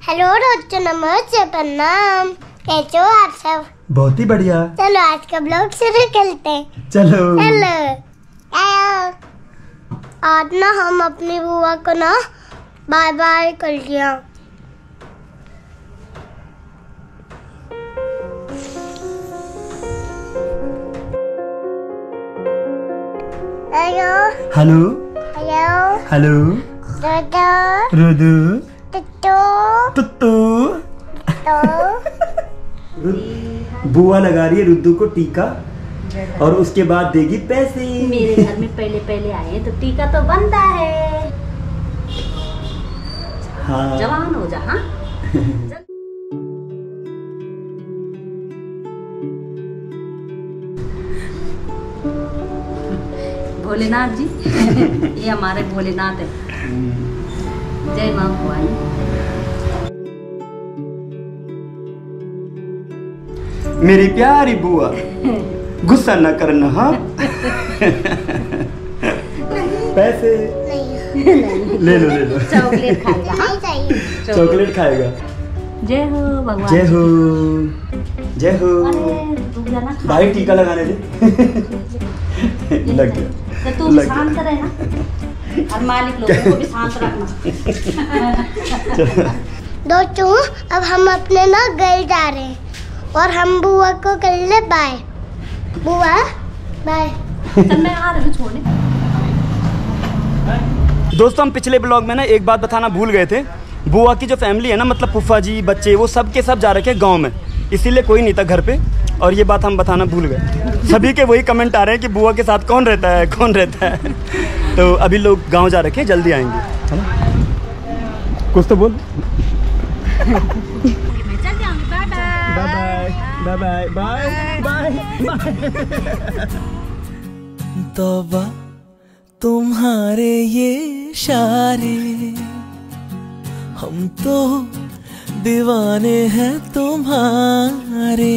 Hello दोस्तों, नमस्ते, प्रणाम। कैसे हो आप सब? बहुत ही बढ़िया। चलो आज का ब्लॉग शुरू करते हैं। चलो आज ना हम अपनी बुआ को ना बाय बाय कर लिया। हेलो हेलो हेलो हेलो दादा रुदू टुट्टू टुट्टू। तो बुआ लगा रही है रुद्दू को टीका और उसके बाद देगी पैसे। मेरे घर में पहले आए हैं तो टीका तो बनता है। हाँ। जवान हो जा। हाँ भोलेनाथ जी ये हमारे भोलेनाथ है। जय मां भवानी। मेरी प्यारी बुआ गुस्सा न करना। हाँ पैसे ले लो। चॉकलेट खाएगा। नहीं चाहिए। चॉकलेट खाएगा। जय हो भगवान। जय हो जय हो। अरे रुक जा ना। भाई टीका लगाने दे। लग गया। तो तू भी शांत रहे ना और मालिक लोगों को भी शांत रखना। दोस्तों अब हम अपने ना घर जा रहे हैं और हम बुआ को कर ले बाय। बुआ बाय। चल मैं आ रही हूँ छोड़ने। दोस्तों हम पिछले ब्लॉग में ना एक बात बताना भूल गए थे। बुआ की जो फैमिली है ना, मतलब फूफा जी बच्चे वो सब के सब जा रखे गांव में, इसीलिए कोई नहीं था घर पे और ये बात हम बताना भूल गए। सभी के वही कमेंट आ रहे हैं कि बुआ के साथ कौन रहता है। तो अभी लोग गांव जा रखे, जल्दी आएंगे, है ना? कुछ तो बोल। Bye bye bye bye bye. तौबा तुम्हारे ये इशारे, हम तो दीवाने हैं तुम्हारे।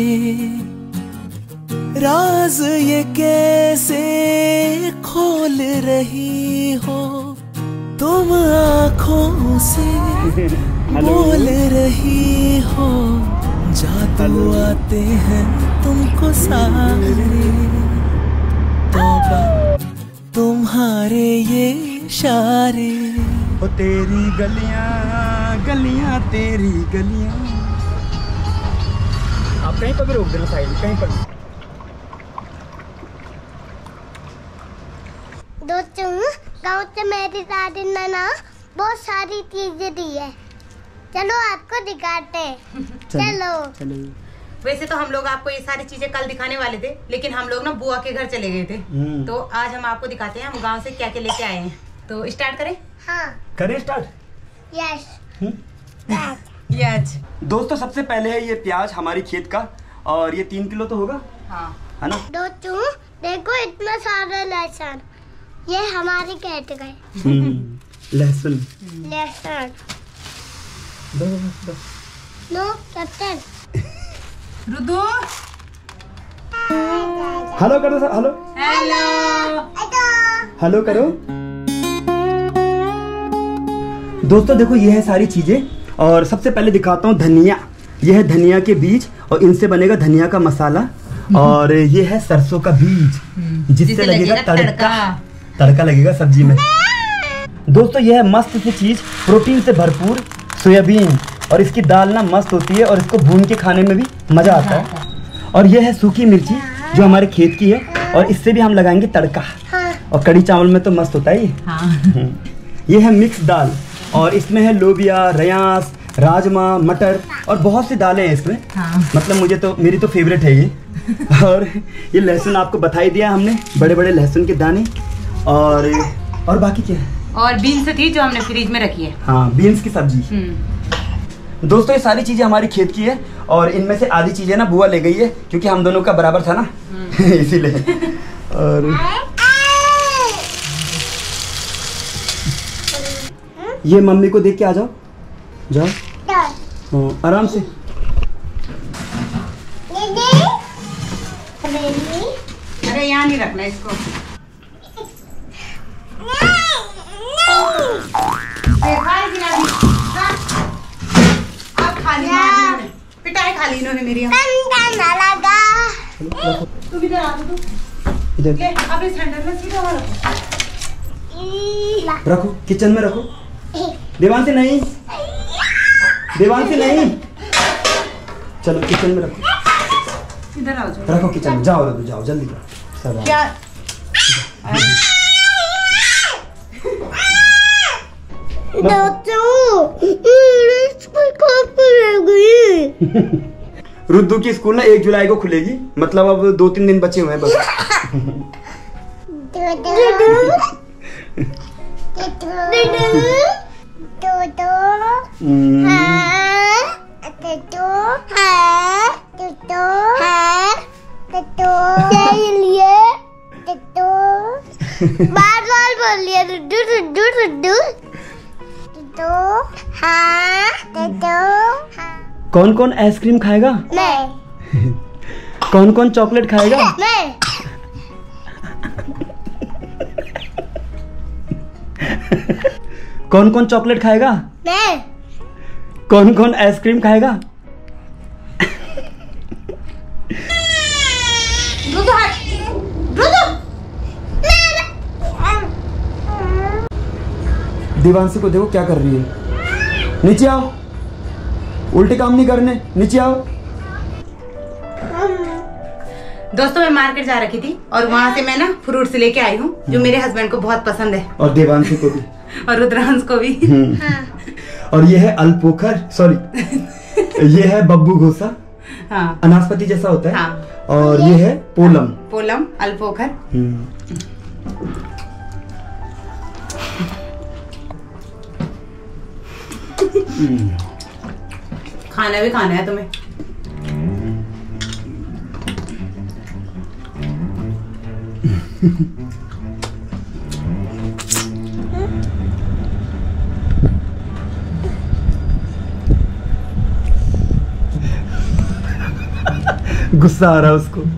राज ये कैसे खोल रही हो तुम, आँखों से बोल रही हो। जादू आते हैं तुमको सारे। तौबा तुम्हारे ये इशारे। ओ तेरी गलियां गलियां तेरी गलियां। आप कहीं पर भी रोक देना साइड, कहीं पर। दोस्तों गाँव से मेरी दादी ने ना बहुत सारी चीजें दी है। चलो आपको दिखाते हैं। चलो। वैसे तो हम लोग आपको ये सारी चीजें कल दिखाने वाले थे, लेकिन हम लोग ना बुआ के घर चले गए थे। तो आज हम आपको दिखाते हैं हम गांव से क्या क्या लेके आए हैं। तो स्टार्ट करें? हाँ करें स्टार्ट। यस। यस। दोस्तों सबसे पहले है ये प्याज हमारी खेत का और ये 3 किलो तो होगा। हाँ है ना? दोस्तों देखो इतना सारा लहसुन, ये हमारी खेत का है। लहसुन। No captain. रुदू हेलो करो सर। हेलो हेलो करो। दोस्तों देखो ये है सारी चीजें और सबसे पहले दिखाता हूँ धनिया। ये है धनिया के बीज और इनसे बनेगा धनिया का मसाला। और ये है सरसों का बीज जिससे लगेगा तड़का लगेगा सब्जी में। दोस्तों ये है मस्त सी चीज, प्रोटीन से भरपूर सोयाबीन, और इसकी दाल ना मस्त होती है और इसको भून के खाने में भी मजा आता है। और ये है सूखी मिर्ची जो हमारे खेत की है और इससे भी हम लगाएंगे तड़का। और कड़ी चावल में तो मस्त होता है ये। ये है मिक्स दाल और इसमें है लोबिया, रयास, राजमा, मटर और बहुत सी दालें हैं इसमें। मतलब मेरी तो फेवरेट है ये। और ये लहसुन आपको बता ही दिया हमने, बड़े बड़े लहसुन के दाने। और बाकी क्या है? और बीन्स थी जो हमने फ्रिज में रखी है। हाँ, बीन्स की सब्जी। दोस्तों ये सारी चीजें हमारी खेत की है और इनमें से आधी चीजें ना बुआ ले गई है क्योंकि हम दोनों का बराबर था ना। इसीलिए। और ये मम्मी को देख के आ जाओ। हाँ, आराम से। अरे यहाँ नहीं रखना इसको। खा ली इन्होंने मेरी। ठंडा लगा। तू इधर आ तू। इधर ले अपने सैंडल में सीधा वाला रखो, किचन में रखो। देवांशी नहीं, देवांशी नहीं, चलो किचन में रखो। इधर आओ जाओ। रखो किचन में, जाओ रघु जाओ, जल्दी जाओ। सब क्या रुद्दू की स्कूल ना 1 जुलाई को खुलेगी, मतलब अब 2-3 दिन बचे हुए हैं बस। बार बार बोल लिया रुड्डू रुड्डू रुड्डू तो हाँ तो कौन कौन आइसक्रीम खाएगा? मैं। कौन कौन चॉकलेट खाएगा? मैं। कौन कौन चॉकलेट खाएगा? मैं। कौन कौन आइसक्रीम खाएगा? देवांशी को देखो क्या कर रही है। नीचे आओ, उल्टे काम नहीं करने, नीचे आओ। दोस्तों मैं मार्केट जा रखी थी और वहाँ से मैं ना फ्रूट्स लेके आई हूँ जो मेरे हस्बैंड को बहुत पसंद है, और देवांशी को भी और रुद्रांश को भी। और ये है अलपोखर, सॉरी ये है बब्बू घोसा, हाँ अनासपति जैसा होता है। हाँ। और ये है पोलम, पोलम अलपोखर। खाना भी खाना है तुम्हें। गुस्सा आ रहा है उसको।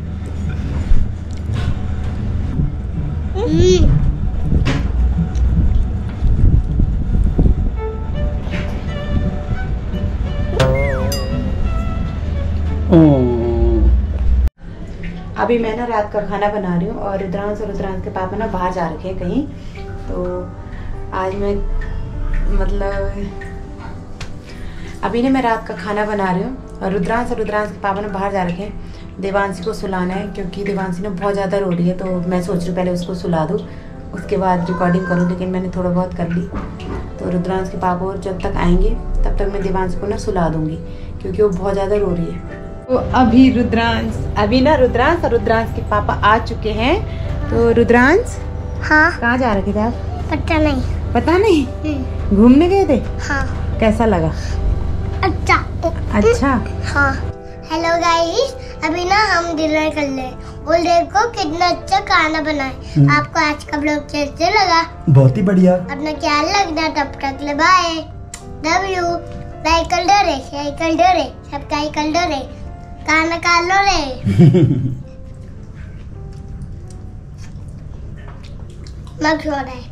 अभी मैं ना रात का खाना बना रही हूँ और रुद्रांश के पापा ना बाहर जा रखे हैं कहीं, तो आज मैं मतलब अभी ना मैं रात का खाना बना रही हूँ और रुद्रांश के पापा ना बाहर जा रखे हैं। देवांशी को सुलाना है क्योंकि देवांशी ना बहुत ज़्यादा रो रही है, तो मैं सोच रही हूँ पहले उसको सुला दूँ उसके बाद रिकॉर्डिंग करूँ, लेकिन मैंने थोड़ा बहुत कर ली। तो रुद्रांश के पापा और जब तक आएंगे तब तक मैं देवांशी को ना सुला दूँगी क्योंकि वो बहुत ज़्यादा रो रही है। तो अभी रुद्रांश और रुद्रांश के पापा आ चुके हैं। तो रुद्रांश हाँ कहाँ जा रखे थे आप? पता नहीं। पता नहीं, घूमने गए थे? हाँ। कैसा लगा? अच्छा। अच्छा। हाँ। हेलो गाइस, अभी ना हम डिनर कर ले और देखो कितना अच्छा खाना बनाए। आपको आज का ब्लॉग कैसे लगा? बहुत ही बढ़िया। अपना ख्याल रखना, तब तक ले बाय, लव यू। लाइक कर दो रे, शेयर कर दो रे, सब्सक्राइब कर दो रे, खाना खा लो रे। मत सो रहे।